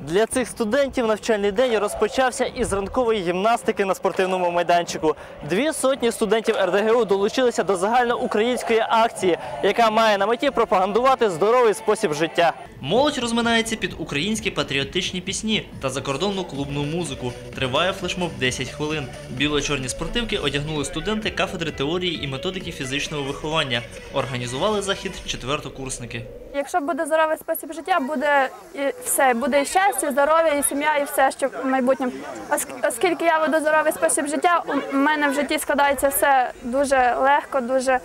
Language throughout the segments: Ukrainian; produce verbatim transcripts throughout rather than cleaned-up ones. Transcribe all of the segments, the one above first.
Для цих студентів навчальний день розпочався із ранкової гімнастики на спортивному майданчику. Дві сотні студентів ер де ге у долучилися до загальноукраїнської акції, яка має на меті пропагандувати здоровий спосіб життя. Молодь розминається під українські патріотичні пісні та закордонну клубну музику. Триває флешмоб десять хвилин. Біло-чорні спортивки одягнули студенти кафедри теорії і методики фізичного виховання. Організували захід четвертокурсники. Якщо буде здоровий спосіб життя, буде і все, буде і щастя, здоров'я, і сім'я, і все, що в майбутньому. Оскільки я веду здоровий спосіб життя, у мене в житті складається все дуже легко, дуже...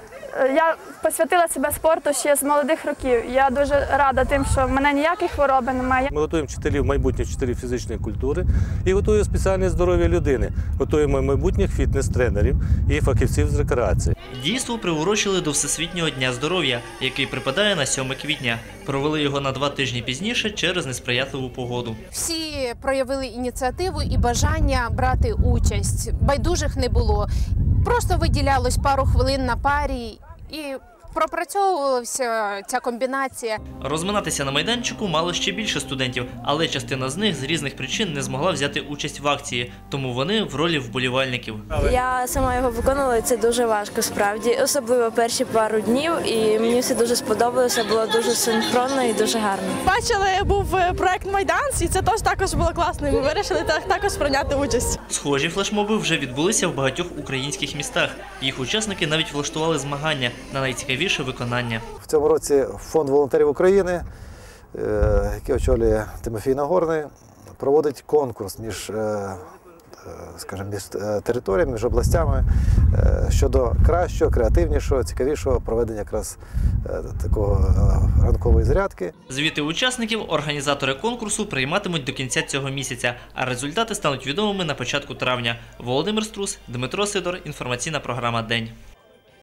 Я посвятила себе спорту ще з молодих років. Я дуже рада тим, що в мене ніяких хвороби немає. Ми готуємо вчителів, майбутніх вчителів фізичної культури і готуємо спеціальне здоров'я людини. Готуємо майбутніх фітнес-тренерів і фахівців з рекреації. Дійство приурочили до Всесвітнього дня здоров'я, який припадає на сьоме квітня. Провели його на два тижні пізніше через несприятливу погоду. Всі проявили ініціативу і бажання брати участь. Байдужих не було. Просто виділялось пару хвилин на парі і пропрацьовувалася ця комбінація. Розминатися на майданчику мало ще більше студентів, але частина з них з різних причин не змогла взяти участь в акції, тому вони в ролі вболівальників. Я сама його виконувала, і це дуже важко справді, особливо перші пару днів, і мені все дуже сподобалося, було дуже синхронно і дуже гарно. Бачили, був проект «Майданс», і це теж також було класно, і ми вирішили також прийняти участь. Схожі флешмоби вже відбулися в багатьох українських містах. Їх учасники навіть влаштували змагання на найцікавіше виконання. В цьому році Фонд волонтерів України, який очолює Тимофій Нагорний, проводить конкурс між, скажімо, між територіями, між областями щодо кращого, креативнішого, цікавішого проведення якраз такого ранкової зарядки. Звіти учасників організатори конкурсу прийматимуть до кінця цього місяця, а результати стануть відомими на початку травня. Володимир Струс, Дмитро Сидор, інформаційна програма «День».